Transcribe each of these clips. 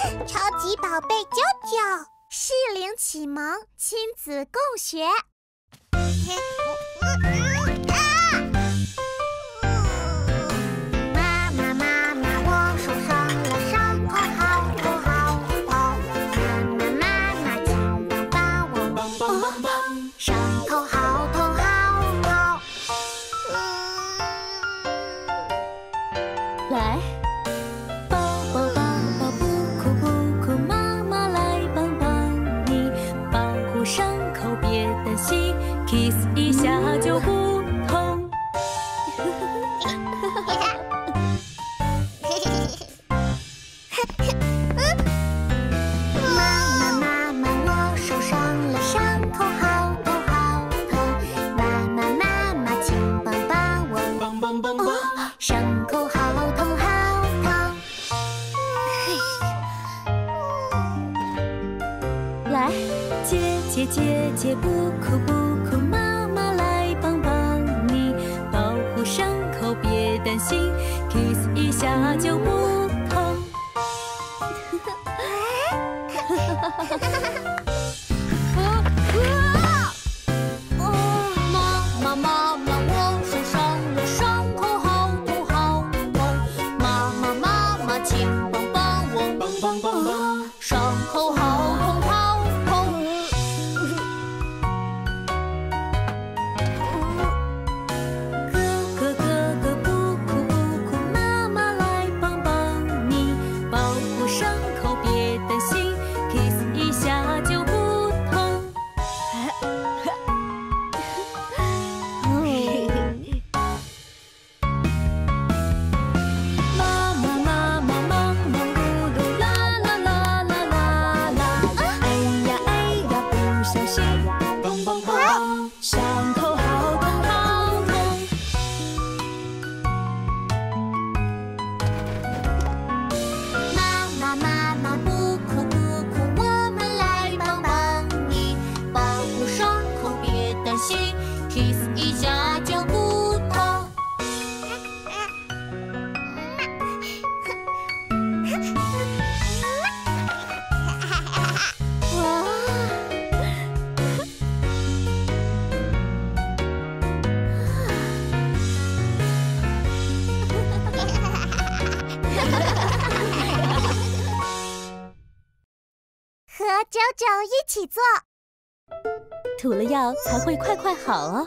超级宝贝啾啾，适龄启蒙亲子共学。妈妈妈妈，我受伤了，伤口好痛好痛。妈妈妈妈，请帮我帮帮帮帮，伤口好痛好痛。 来。 kiss 一下就不痛。 妈妈妈妈，我受伤了，伤口好痛好痛。妈妈妈妈，请帮帮我，帮帮帮帮，伤口好痛好痛。 来，姐姐姐姐不哭不哭。 伤口别担心 ，kiss 一下就不痛。 妈妈妈，我受伤了，伤口好痛好痛。妈妈妈妈，请帮帮我，帮帮帮帮，伤口好痛好痛。 和九九一起做， 涂了药才会快快好哦。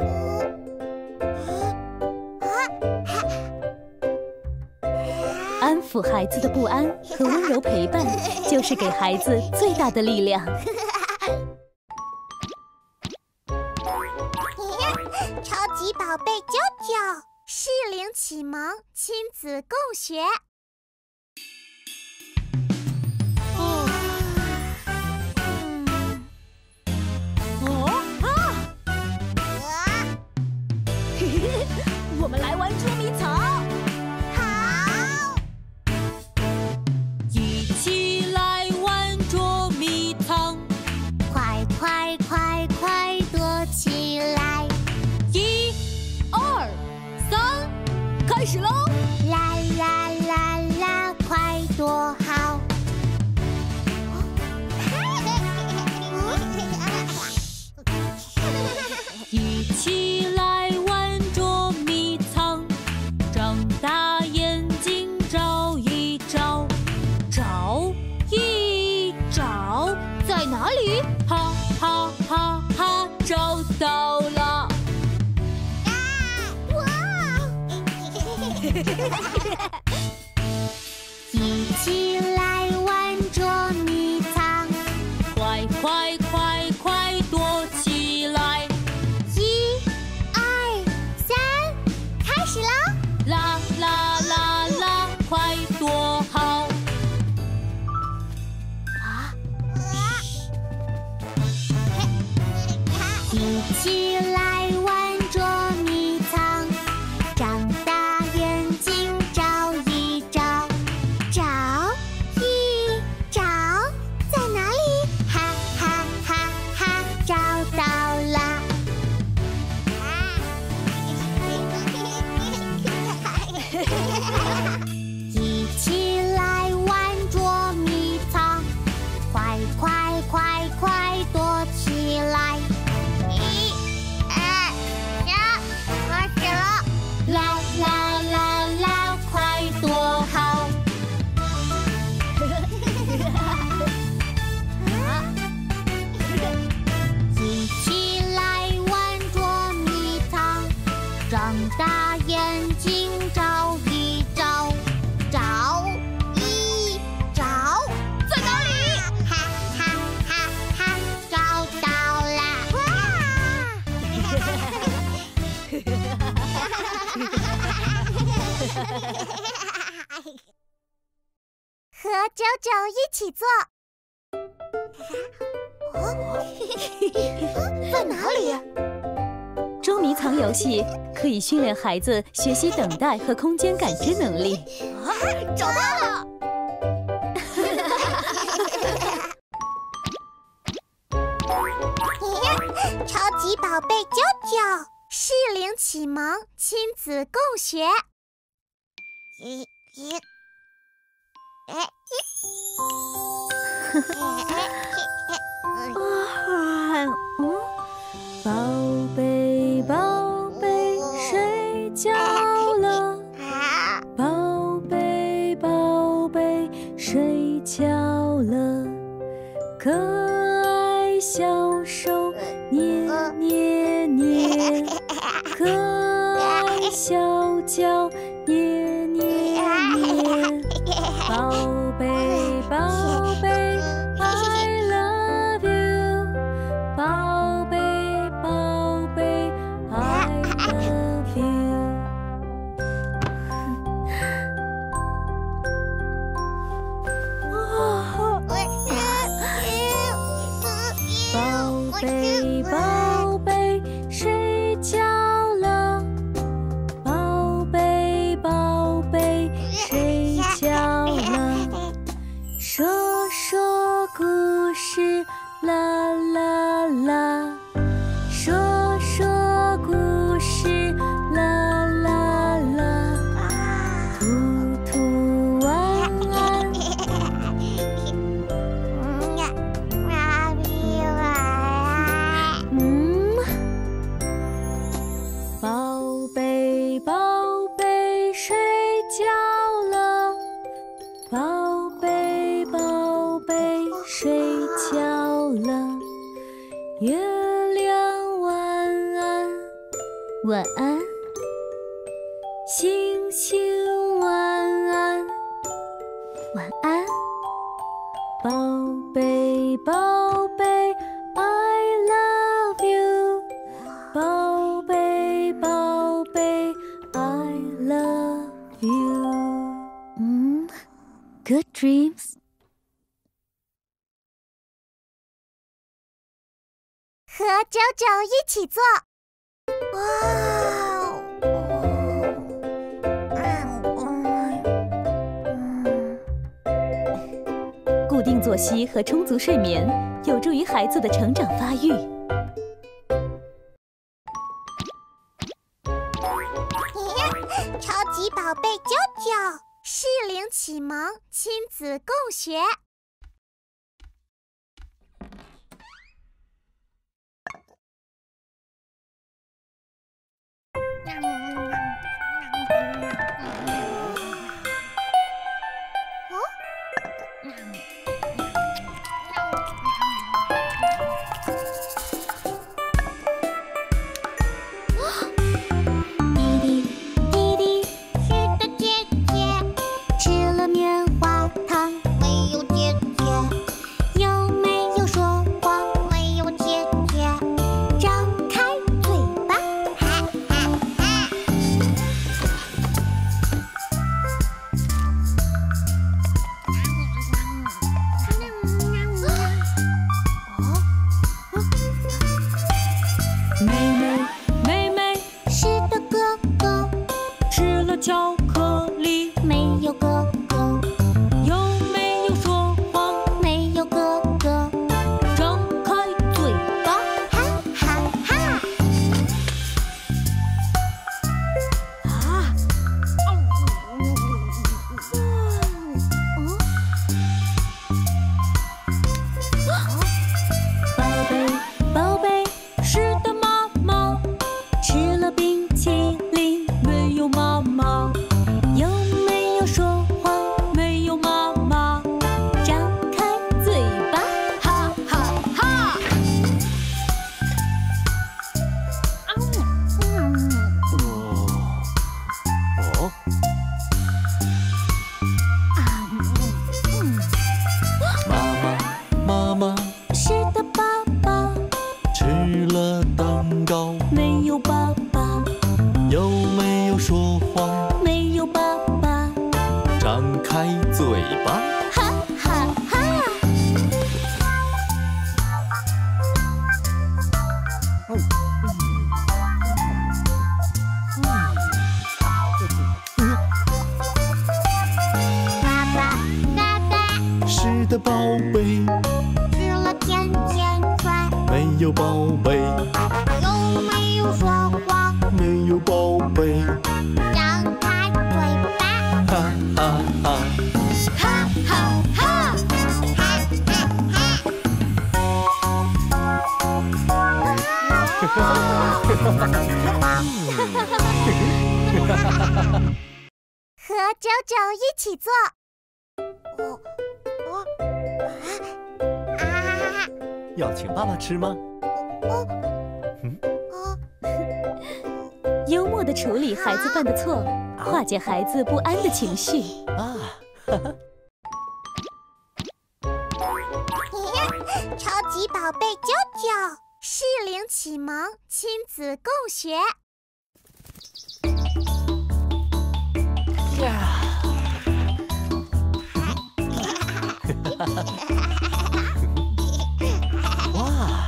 安抚孩子的不安和温柔陪伴，就是给孩子最大的力量。 超级宝贝啾啾，适龄启蒙亲子共学。 我们来玩捉迷藏， 好， 一起来玩捉迷藏， 快快快快躲起来 ！1、2、3，开始喽！ 啦啦啦啦，快躲好！ 一起来玩捉迷藏，张大眼睛找一找，找一找，在哪里？哈哈哈哈，找到了！ 一起来玩捉迷藏， 快快快快躲起来！ 1、2、3，开始喽！ 啦啦啦啦，快躲好！ 一起来玩捉迷藏，张大眼睛找一和九九一起做。在哪里？ 捉迷藏游戏可以训练孩子学习等待和空间感知能力。 找到了！超级宝贝啾啾，适龄启蒙，亲子共学。 宝贝，宝贝，睡觉了。宝贝，宝贝，睡觉了。可爱小手捏捏捏，可爱小脚捏捏捏。宝贝，宝贝。I love you， 宝贝，宝贝 ，I love you。宝贝，宝贝，睡觉了。宝贝，宝贝，睡觉了。说说故事，啦啦啦。说说故事，啦啦啦。兔兔晚安。宝贝，宝贝，睡觉了。宝贝，宝贝，睡觉了。月亮晚安，晚安。星星晚安，晚安。宝贝，宝贝 ，I love you。宝贝，宝贝 ，I love you。Good dreams。 和九九一起做。 固定作息和充足睡眠有助于孩子的成长发育。 超级宝贝啾啾，适龄启蒙，亲子共学。 巧克力， 没有哥哥， 有没有说谎？ 没有哥哥， 张开嘴巴， 哈哈哈！ 啊！宝贝，宝贝，是的，妈妈吃了冰淇淋，没有妈妈。有没有说谎？没有妈妈。张开嘴巴，哈哈哈！ 妈妈， 是的，爸爸吃了蛋糕， 没有爸爸， 有没有说谎？ 没有爸爸， 张开嘴巴， 哈的宝贝， 吃了甜甜圈。 没有宝贝， 有没有说谎？ 没有宝贝， 张开嘴巴， 哈哈哈！ 哈哈哈！和九九一起做。 要请爸爸吃吗？ 幽默地处理孩子犯的错，化解孩子不安的情绪。 啊， 超级宝贝啾啾，适龄启蒙，亲子共学。 哇！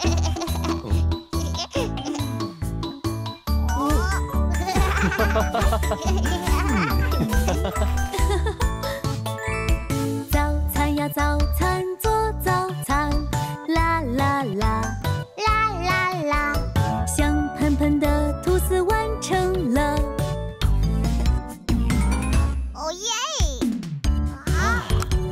早餐呀，早餐做早餐，啦啦啦， 啦啦啦， 香喷喷的吐司完成了。 哦耶！啊！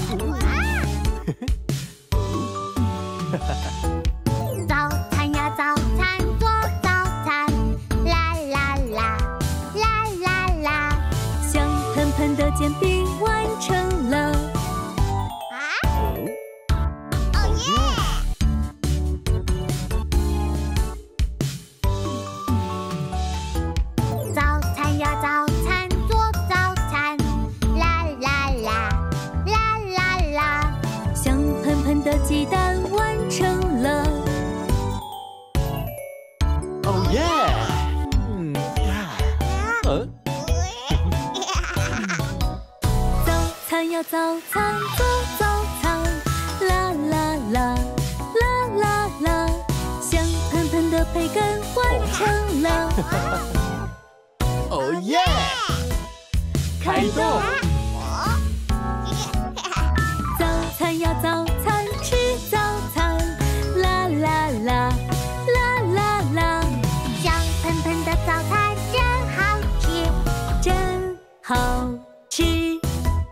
早餐呀，早餐做早餐，啦啦啦，啦啦啦， 香喷喷的煎饼完成了。 哦耶！早餐呀，早餐做早餐，啦啦啦，啦啦啦， 香喷喷的鸡蛋完成了。 哦耶！ 早餐呀，早餐做早餐，啦啦啦，啦啦啦，香喷喷的培根完成了。 哦耶！开动！ 早餐呀，早餐吃早餐，啦啦啦，啦啦啦， 香喷喷的早餐真好吃。 真好吃。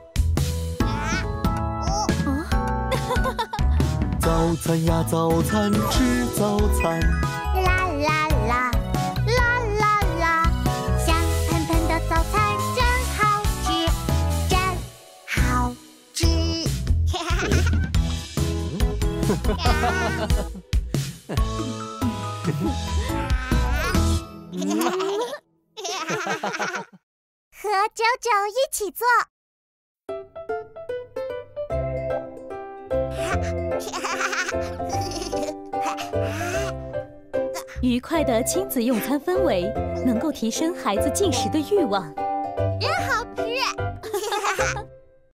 早餐呀，早餐吃早餐， 啦啦啦，啦啦啦，香喷喷的早餐真好吃，真好吃。和九九一起做。 愉快的亲子用餐氛围，能够提升孩子进食的欲望。 真好吃。